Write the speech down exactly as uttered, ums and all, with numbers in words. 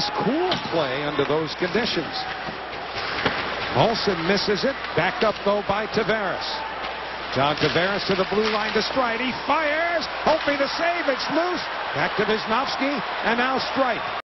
nice, cool play under those conditions. Molson misses it. Backed up, though, by Tavares. John Tavares to the blue line to Strite. He fires, hoping to save. It's loose. Back to Wisnowski, and now Strite.